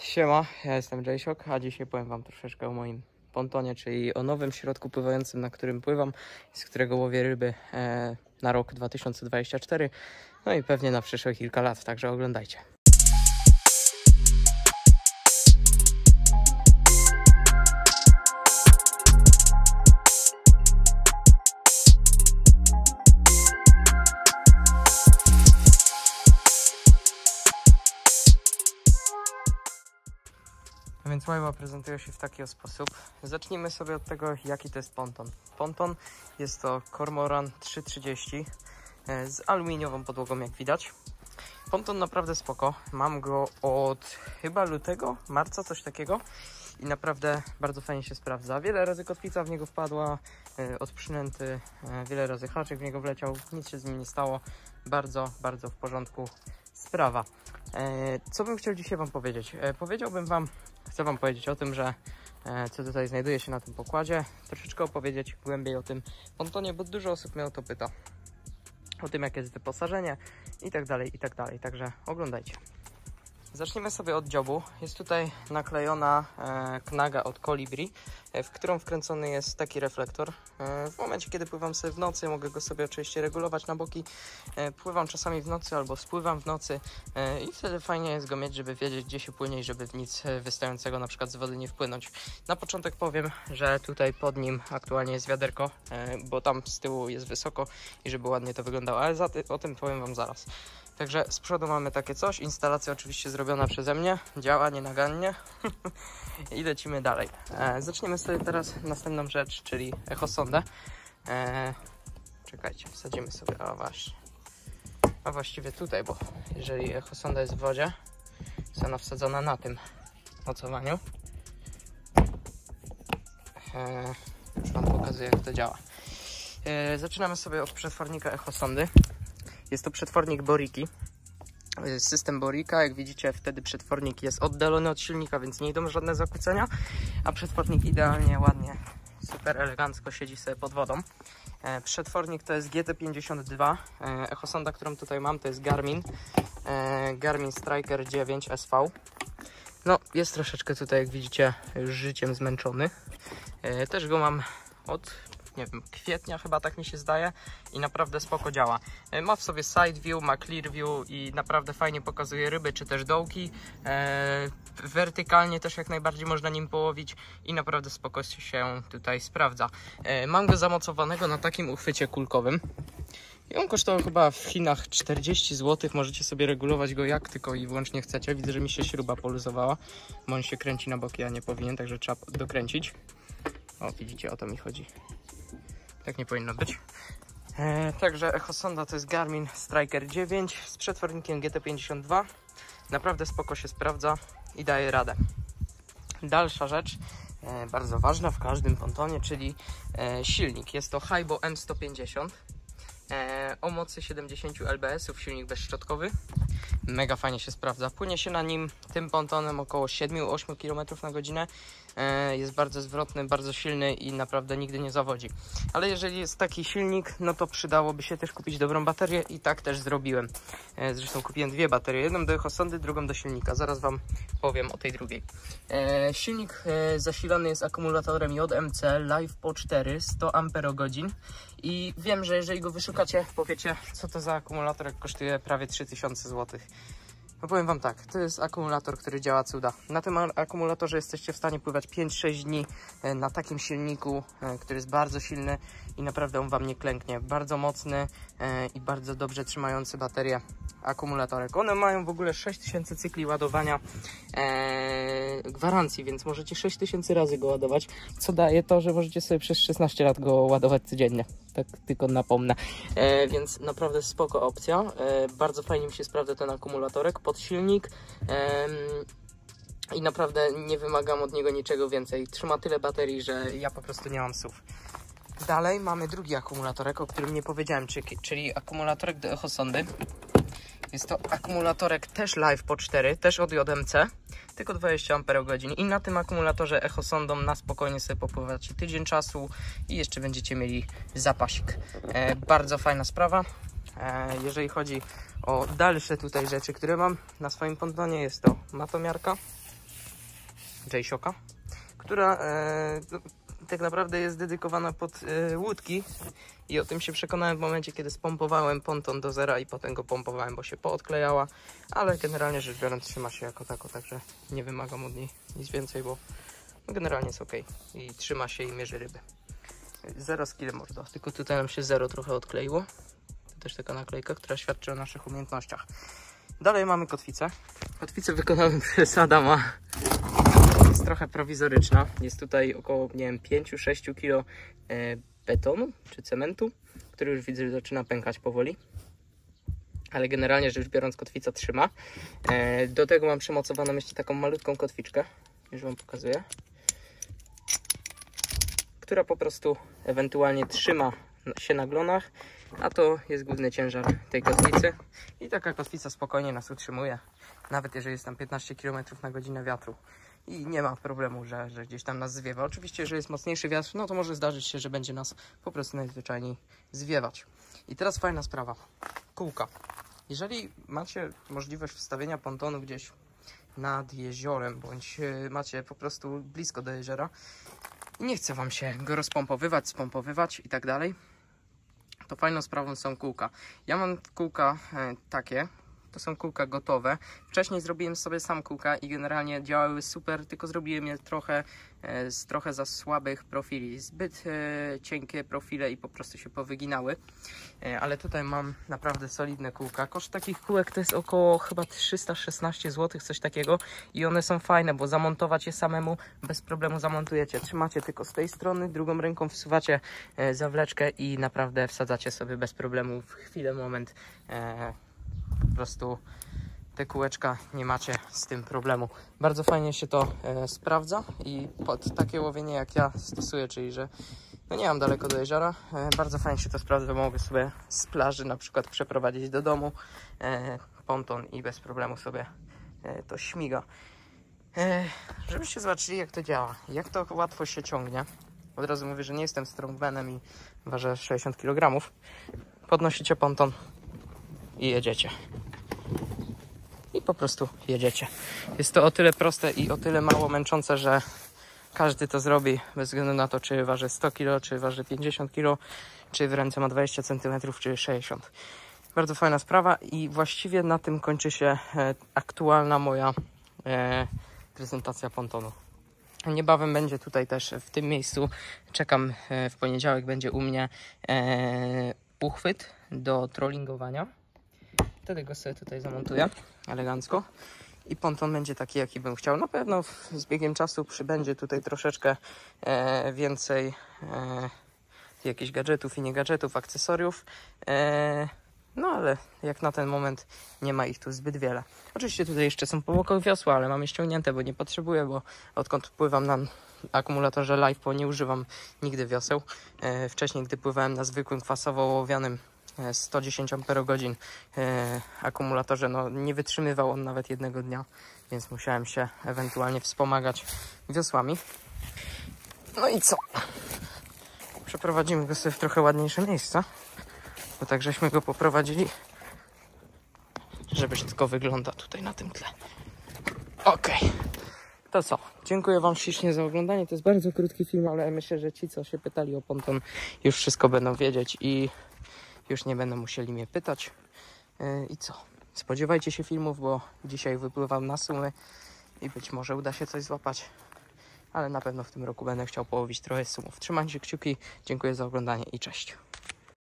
Siema, ja jestem Jaysiok, a dzisiaj powiem wam troszeczkę o moim pontonie, czyli o nowym środku pływającym, na którym pływam, z którego łowię ryby na rok 2024, no i pewnie na przyszłe kilka lat, także oglądajcie. A więc łajba prezentuje się w taki sposób. Zacznijmy sobie od tego, jaki to jest ponton. Ponton jest to Cormoran 330 z aluminiową podłogą, jak widać. Ponton naprawdę spoko. Mam go od chyba lutego, marca, coś takiego. I naprawdę bardzo fajnie się sprawdza. Wiele razy kotwica w niego wpadła, odprzynęty, wiele razy haczyk w niego wleciał. Nic się z nim nie stało. Bardzo w porządku sprawa. Co bym chciał dzisiaj wam powiedzieć? Chcę wam powiedzieć o tym, że co tutaj znajduje się na tym pokładzie. Troszeczkę opowiedzieć głębiej o tym pontonie, bo dużo osób mnie o to pyta. O tym, jakie jest wyposażenie i tak dalej. Także oglądajcie. Zacznijmy sobie od dziobu. Jest tutaj naklejona knaga od Colibri, w którą wkręcony jest taki reflektor. W momencie, kiedy pływam sobie w nocy, mogę go sobie oczywiście regulować na boki. Pływam czasami w nocy albo spływam w nocy i wtedy fajnie jest go mieć, żeby wiedzieć, gdzie się płynie i żeby w nic wystającego na przykład z wody nie wpłynąć. Na początek powiem, że tutaj pod nim aktualnie jest wiaderko, bo tam z tyłu jest wysoko i żeby ładnie to wyglądało, ale o tym powiem wam zaraz. Także z przodu mamy takie coś, instalacja oczywiście zrobiona przeze mnie, działa nienagannie i lecimy dalej. Zaczniemy sobie teraz następną rzecz, czyli echosondę. Czekajcie, wsadzimy sobie, a właściwie tutaj, bo jeżeli echosonda jest w wodzie, jest ona wsadzona na tym mocowaniu. Już wam pokazuję, jak to działa. Zaczynamy sobie od przetwornika echosondy. Jest to przetwornik Boriki, system Borika. Jak widzicie, wtedy przetwornik jest oddalony od silnika, więc nie idą żadne zakłócenia, a przetwornik idealnie, ładnie, super elegancko siedzi sobie pod wodą. Przetwornik to jest GT52, echosonda, którą tutaj mam, to jest Garmin Striker 9 SV. No, jest troszeczkę tutaj, jak widzicie, już życiem zmęczony. Też go mam od, nie wiem, kwietnia chyba, tak mi się zdaje, i naprawdę spoko działa. Ma w sobie side view, ma clear view i naprawdę fajnie pokazuje ryby, czy też dołki. Wertykalnie też jak najbardziej można nim połowić i naprawdę spoko się tutaj sprawdza. Mam go zamocowanego na takim uchwycie kulkowym i on kosztował chyba w Chinach 40 zł. Możecie sobie regulować go jak tylko i wyłącznie chcecie. Widzę, że mi się śruba poluzowała, bo on się kręci na boki, a nie powinien, także trzeba dokręcić. O, widzicie, o to mi chodzi. Tak nie powinno być. Także echosonda to jest Garmin Striker 9 z przetwornikiem GT52. Naprawdę spoko się sprawdza i daje radę. Dalsza rzecz, bardzo ważna w każdym pontonie, czyli silnik. Jest to Haibo M150 o mocy 70 lbs, silnik bezszczotkowy. Mega fajnie się sprawdza. Płynie się na nim tym pontonem około 7-8 km na godzinę. Jest bardzo zwrotny, bardzo silny i naprawdę nigdy nie zawodzi. Ale jeżeli jest taki silnik, no to przydałoby się też kupić dobrą baterię i tak też zrobiłem. Zresztą kupiłem dwie baterie, jedną do echosondy, drugą do silnika. Zaraz wam powiem o tej drugiej. Silnik zasilany jest akumulatorem JMC LiFePO 4 100 Ah. I wiem, że jeżeli go wyszukacie, powiecie, co to za akumulator, jak kosztuje prawie 3000 zł. No powiem wam tak, to jest akumulator, który działa cuda. Na tym akumulatorze jesteście w stanie pływać 5-6 dni na takim silniku, który jest bardzo silny i naprawdę on wam nie klęknie. Bardzo mocny i bardzo dobrze trzymający baterię akumulatorek. One mają w ogóle 6000 cykli ładowania gwarancji, więc możecie 6000 razy go ładować, co daje to, że możecie sobie przez 16 lat go ładować codziennie. Tak tylko napomnę. Więc naprawdę spoko opcja. Bardzo fajnie mi się sprawdza ten akumulatorek pod silnik. I naprawdę nie wymagam od niego niczego więcej. Trzyma tyle baterii, że ja po prostu nie mam słów. Dalej mamy drugi akumulatorek, o którym nie powiedziałem, czyli akumulatorek do echosondy. Jest to akumulatorek też LiFePO 4, też od JMC, tylko 20 Ah. I na tym akumulatorze echosondą na spokojnie sobie popływacie tydzień czasu i jeszcze będziecie mieli zapasik. Bardzo fajna sprawa. Jeżeli chodzi o dalsze tutaj rzeczy, które mam na swoim pontonie, jest to matomiarka. J-Shocka, która tak naprawdę jest dedykowana pod łódki i o tym się przekonałem w momencie, kiedy spompowałem ponton do zera i potem go pompowałem, bo się poodklejała, ale generalnie rzecz biorąc trzyma się jako tako, także nie wymagam od niej nic więcej, bo generalnie jest ok i trzyma się i mierzy ryby. Zero skill mordo, tylko tutaj nam się zero trochę odkleiło. To też taka naklejka, która świadczy o naszych umiejętnościach. Dalej mamy kotwicę. Kotwicę wykonałem przez Adama. Jest trochę prowizoryczna. Jest tutaj około, nie wiem, 5-6 kg betonu czy cementu, który już widzę, że zaczyna pękać powoli. Ale generalnie rzecz biorąc kotwica trzyma. Do tego mam przymocowaną jeszcze taką malutką kotwiczkę. Już wam pokazuję. Która po prostu ewentualnie trzyma się na glonach, a to jest główny ciężar tej kotwicy i taka kotwica spokojnie nas utrzymuje, nawet jeżeli jest tam 15 km na godzinę wiatru i nie ma problemu, że gdzieś tam nas zwiewa. Oczywiście, jeżeli jest mocniejszy wiatr, no to może zdarzyć się, że będzie nas po prostu najzwyczajniej zwiewać. I teraz fajna sprawa, kółka. Jeżeli macie możliwość wstawienia pontonu gdzieś nad jeziorem, bądź macie po prostu blisko do jeziora i nie chce wam się go rozpompowywać, spompowywać i tak dalej, to fajną sprawą są kółka. Ja mam kółka takie, to są kółka gotowe. Wcześniej zrobiłem sobie sam kółka i generalnie działały super, tylko zrobiłem je z trochę za słabych profili. Zbyt cienkie profile i po prostu się powyginały. Ale tutaj mam naprawdę solidne kółka. Koszt takich kółek to jest około chyba 316 zł, coś takiego. I one są fajne, bo zamontować je samemu bez problemu zamontujecie. Trzymacie tylko z tej strony, drugą ręką wsuwacie zawleczkę i naprawdę wsadzacie sobie bez problemu w chwilę, moment. Po prostu te kółeczka nie macie z tym problemu. Bardzo fajnie się to sprawdza i pod takie łowienie jak ja stosuję, czyli że no nie mam daleko do jeziora, bardzo fajnie się to sprawdza, mogę sobie z plaży na przykład przeprowadzić do domu ponton i bez problemu sobie to śmiga. Żebyście zobaczyli, jak to działa, jak to łatwo się ciągnie. Od razu mówię, że nie jestem strongmanem i ważę 60 kg. Podnosicie ponton i jedziecie. I po prostu jedziecie. Jest to o tyle proste i o tyle mało męczące, że każdy to zrobi bez względu na to, czy waży 100 kg, czy waży 50 kg, czy w ręce ma 20 cm, czy 60. Bardzo fajna sprawa i właściwie na tym kończy się aktualna moja prezentacja pontonu. Niebawem będzie tutaj też w tym miejscu, czekam, w poniedziałek będzie u mnie uchwyt do trollingowania. Wtedy go sobie tutaj zamontuję elegancko i ponton będzie taki, jaki bym chciał. Na pewno z biegiem czasu przybędzie tutaj troszeczkę więcej jakichś gadżetów i nie gadżetów, akcesoriów. No ale jak na ten moment nie ma ich tu zbyt wiele. Oczywiście tutaj jeszcze są po bokach wiosła, ale mam je ściągnięte, bo nie potrzebuję, bo odkąd pływam na akumulatorze LivePo nie używam nigdy wioseł. Wcześniej, gdy pływałem na zwykłym kwasowo-łowianym 110 Ah akumulatorze, no nie wytrzymywał on nawet jednego dnia, więc musiałem się ewentualnie wspomagać wiosłami. No i co? Przeprowadzimy go sobie w trochę ładniejsze miejsca, bo tak żeśmy go poprowadzili, że brzydko wygląda tutaj na tym tle. Okej. To co? Dziękuję wam ślicznie za oglądanie. To jest bardzo krótki film, ale myślę, że ci, co się pytali o ponton, już wszystko będą wiedzieć i już nie będą musieli mnie pytać. I co? Spodziewajcie się filmów, bo dzisiaj wypływam na sumy i być może uda się coś złapać. Ale na pewno w tym roku będę chciał połowić trochę sumów. Trzymajcie kciuki, dziękuję za oglądanie i cześć.